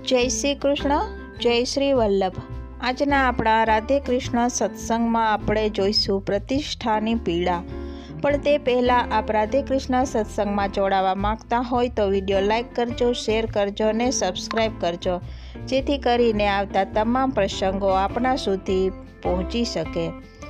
જય શ્રી કૃષ્ણ, જય શ્રી વલ્લભ। આજના આપણા રાધે કૃષ્ણ સત્સંગમાં આપણે જોઈશું પ્રતિષ્ઠાની પીડા। પણ તે પહેલાં આપ રાધે કૃષ્ણ સત્સંગમાં જોડાવા માંગતા હોય તો વિડીયો લાઇક કરજો, શેર કરજો અને સબસ્ક્રાઈબ કરજો, જેથી કરીને આવતા તમામ પ્રસંગો આપણા સુધી પહોંચી શકે।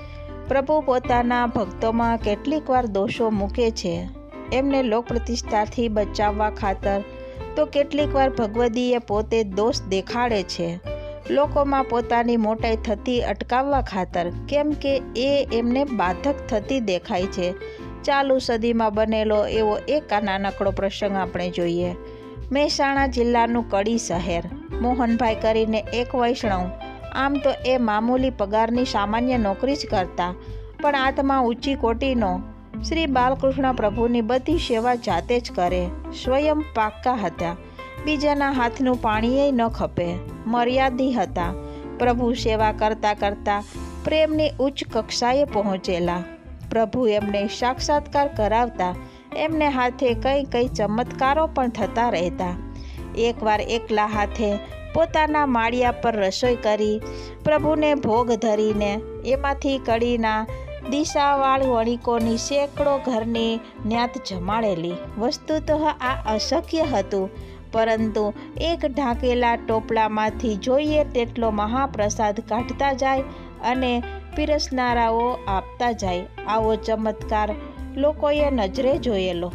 પ્રભુ પોતાના ભક્તોમાં કેટલીક વાર દોષો મૂકે છે, એમને લોક પ્રતિષ્ઠાથી બચાવવા ખાતર, તો કેટલીક વાર ભગવદીએ પોતે દોષ દેખાડે છે લોકોમાં પોતાની મોટાઈ થતી અટકાવવા ખાતર, કેમ કે એ એમને બાધક થતી દેખાય છે। ચાલુ સદીમાં બનેલો એવો એક નાનકડો પ્રસંગ આપણે જોઈએ। મહેસાણા જિલ્લાનું કડી શહેર, મોહનભાઈ કરીને એક વૈષ્ણવ, આમ તો એ મામૂલી પગારની સામાન્ય નોકરી જ કરતા, પણ આત્મા ઊંચી કોટીનો, શ્રી બાલકૃષ્ણ પ્રભુની બધી સેવા જાતે જ કરે, સ્વયં પાક્કા હતા, બીજાના હાથનું પાણીએ ન ખપે, મર્યાદી હતા, પ્રભુ સેવા કરતાં કરતાં પ્રેમની ઉચ્ચ કક્ષાએ પહોંચેલા। પ્રભુ એમને સાક્ષાત્કાર કરાવતા, એમને હાથે કઈ ચમત્કારો પણ થતા રહેતા। એકવાર એકલા હાથે પોતાના માળિયા પર રસોઈ કરી પ્રભુને ભોગ ધરીને એમાંથી કડીના દિશાવાળ વણિકોની સેંકડો ઘરની ન્યાત જમાડેલી। વસ્તુતઃ આ અશક્ય હતું, પરંતુ એક ઢાંકેલા ટોપલામાંથી જોઈએ તેટલો મહાપ્રસાદ કાઢતા જાય અને પીરસનારાઓ આપતા જાય, આવો ચમત્કાર લોકોએ નજરે જોયેલો।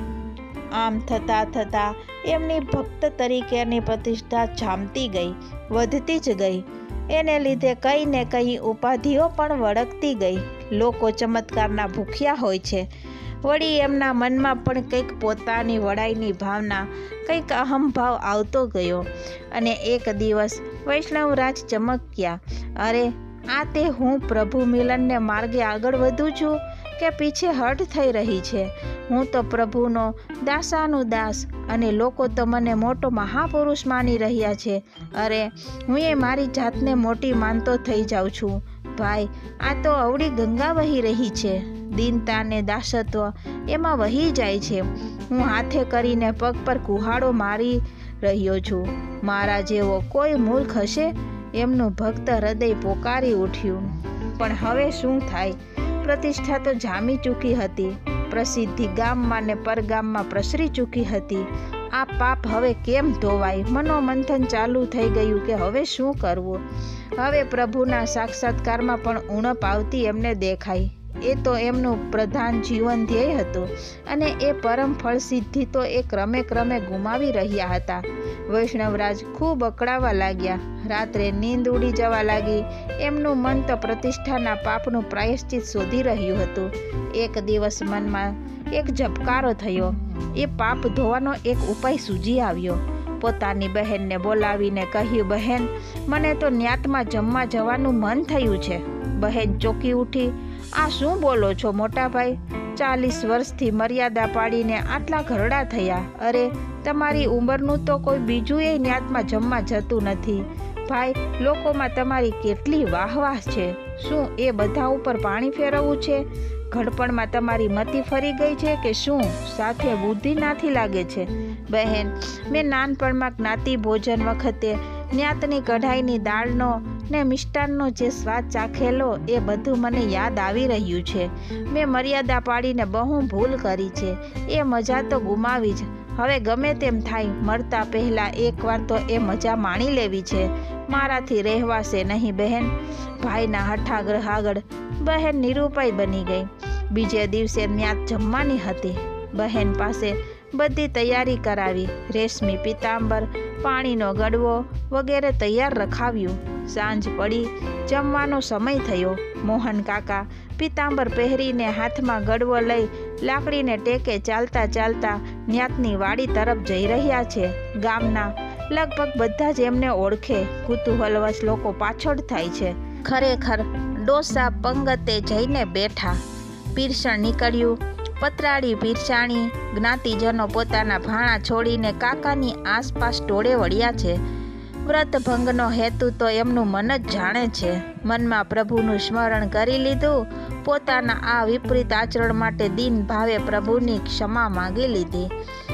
આમ થતાં થતાં એમની ભક્ત તરીકેની પ્રતિષ્ઠા જામતી ગઈ, વધતી જ ગઈ, એને લીધે કંઈ ને કંઈ ઉપાધિઓ પણ વળગતી ગઈ। લોકો ચમત્કારના ભૂખ્યા હોય છે, વળી એમના મનમાં પણ કંઈક પોતાની વડાઈની ભાવના, કંઈક અહંભાવ આવતો ગયો, અને એક દિવસ વૈષ્ણવરાજ ચમક્યા, અરે આ તે હું પ્રભુ મિલનને માર્ગે આગળ વધું છું કે પીછે હટ થઈ રહી છે? હું તો પ્રભુનો દાસાનુદાસ, અને લોકો તો મને મોટો મહાપુરુષ માની રહ્યા છે। અરે હું એ મારી જાતને મોટી માનતો થઈ જાઉં છું। ભાઈ, આ તો અવળી ગંગા વહી રહી છે, દીનતા ને દાસત્વ એમાં વહી જાય છે। હું હાથે કરીને પગ પર કુહાડો મારી રહ્યો છું। મારા જેવો કોઈ મૂર્ખ હશે? એમનું ભક્ત હૃદય પોકારી ઉઠ્યું। પણ હવે શું થાય? પ્રતિષ્ઠા તો જામી ચૂકી હતી, પ્રસિદ્ધિ ગામમાં ને પરગામમાં પ્રસરી ચૂકી હતી। આ પાપ હવે કેમ ધોવાય? મનોમંથન ચાલુ થઈ ગયું કે હવે શું કરવું? હવે પ્રભુના સાક્ષાત્કારમાં પણ ઉણપ આવતી એમને દેખાઈ। એ તો એમનું પ્રધાન જીવન ધ્યેય હતું, અને એ પરમ ફળ સિદ્ધિ તો એ ક્રમે ક્રમે ગુમાવી રહ્યા હતા। વૈષ્ણવરાજ ખૂબ અકળાવા લાગ્યા, રાત્રે નીંદ ઉડી જવા લાગી, એમનું મન તો પ્રતિષ્ઠાના પાપનું પ્રાયશ્ચિત શોધી રહ્યું હતું। એક દિવસ મનમાં એક ઝબકારો થયો, એ પાપ ધોવાનો એક ઉપાય સૂજી આવ્યો। પોતાની બહેનને બોલાવીને કહ્યું, બહેન, મને તો ન્યાતમાં જમવા જવાનું મન થયું છે। બહેન ચોંકી ઉઠી, આ શું બોલો છો મોટાભાઈ? 40 વર્ષથી મર્યાદા પાડીને આટલા ઘરડા થયા, અરે તમારી ઉંમરનું તો કોઈ બીજું એ ન્યાતમાં જમવા જતું નથી। ભાઈ, લોકોમાં તમારી કેટલી વાહવાહ છે, શું એ બધા ઉપર પાણી ફેરવવું છે? ઘડપણમાં તમારી મતિ ફરી ગઈ છે કે શું? સાથે બુદ્ધિ નાથી લાગે છે? બહેન, મેં નાનપણમાં જ્ઞાતિ ભોજન વખતે ન્યાતની કઢાઈની દાળનો ને મિષ્ટાનનો જે સ્વાદ ચાખેલો, એ બધું મને યાદ આવી રહ્યું છે। મેં મર્યાદા પાડીને બહુ ભૂલ કરી છે, એ મજા તો ગુમાવી જ। હવે ગમે તેમ થાય, મરતા પહેલાં એકવાર તો એ મજા માણી લેવી છે, મારાથી રહેવાશે નહીં બહેન। ભાઈના હઠાગ્રહ આગળ બહેન નિરૂપાય બની ગઈ। બીજે દિવસે ન્યાત જમવાની હતી, બહેન પાસે બધી તૈયારી કરાવી, રેશમી પિતાંબર, પાણીનો ગડવો વગેરે તૈયાર રખાવ્યું। સાંજ પડી, જમવાનો સમય થયો। મોહન કાકા પિતાંબર પહેરીને હાથમાં ગડવો લઈ લાકડીને ટેકે ચાલતા ચાલતા ન્યાતની વાડી તરફ જઈ રહ્યા છે। ગામના લગભગ બધા જ એમને ઓળખે, કુતૂહલવશ લોકો પાછળ થાય છે। ખરેખર ડોસા પંગતે જઈને બેઠા, પીરસણ નીકળ્યું, પતરાળી પીરસાણી, જ્ઞાતિજનો પોતાના ભાણા છોડીને કાકાની આસપાસ ટોળે વળ્યા છે। વ્રત ભંગનો હેતુ તો એમનું મન જ જાણે છે। મનમાં પ્રભુનું સ્મરણ કરી લીધું, પોતાના આ વિપરીત આચરણ માટે દીન ભાવે પ્રભુની ક્ષમા માંગી લીધી।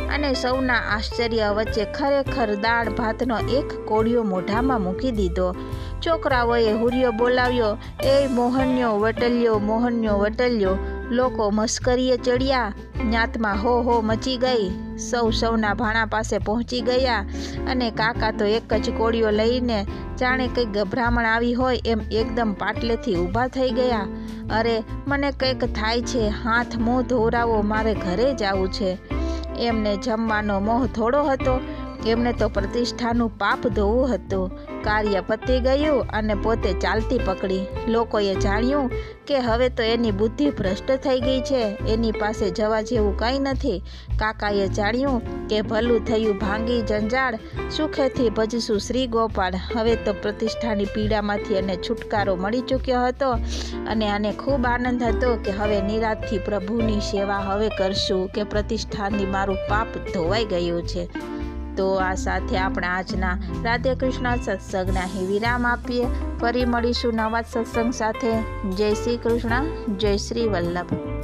અને સૌના આશ્ચર્ય વચ્ચે ખરેખર દાળ ભાતનો એક કોળિયો મોઢામાં મૂકી દીધો. છોકરાઓએ હુરિયો બોલાવ્યો, એ મોહન્યો વટલ્યો, મોહન્યો વટલ્યો. લોકો મસ્કરીએ ચડ્યા. ન્યાતમાં હો હો મચી ગઈ. સૌના ભાણા પાસે પહોંચી ગયા અને કાકા તો એક જ કોળિયો લઈને જાણે કંઈક ગભરામણ આવી હોય એમ એકદમ પાટલેથી ઊભા થઈ ગયા. અરે મને કંઈક થાય છે, હાથ મોં ધોવરાવો, મારે ઘરે જવું છે. એમને જમવાનો મોહ થોડો હતો, એમને તો પ્રતિષ્ઠાનું પાપ ધોવું હતું. કાર્ય પતી ગયું અને પોતે ચાલતી પકડી. લોકોએ જાણ્યું કે હવે તો એની બુદ્ધિ ભ્રષ્ટ થઈ ગઈ છે, એની પાસે જવા જેવું કંઈ નથી. કાકાએ જાણ્યું કે ભલું થયું ભાંગી જંજાળ, સુખેથી ભજશું શ્રી ગોપાળ. હવે તો પ્રતિષ્ઠાની પીડામાંથી એને છુટકારો મળી ચૂક્યો હતો અને આને ખૂબ આનંદ હતો કે હવે નિરાંતથી પ્રભુની સેવા હવે કરશું, કે પ્રતિષ્ઠાની મારું પાપ ધોવાઈ ગયું છે. તો આ સાથે આપણે આજના રાધે કૃષ્ણ સત્સંગને અહીં વિરામ આપીએ. ફરી મળીશું નવા સત્સંગ સાથે. જય શ્રી કૃષ્ણ, જય શ્રી વલ્લભ.